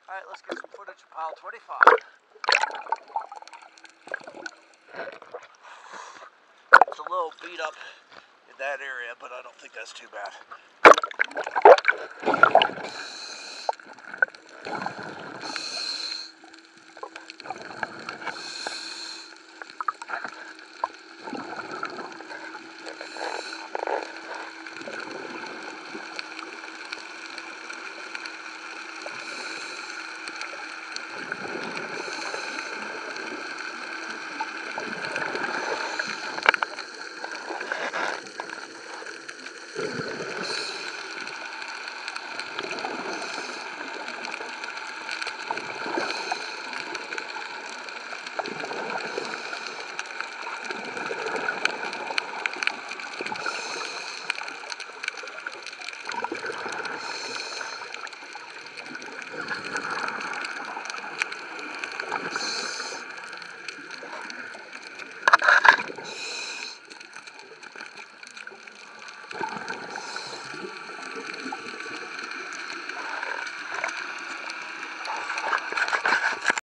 Alright, let's get some footage of pile 25. It's a little beat up in that area, but I don't think that's too bad.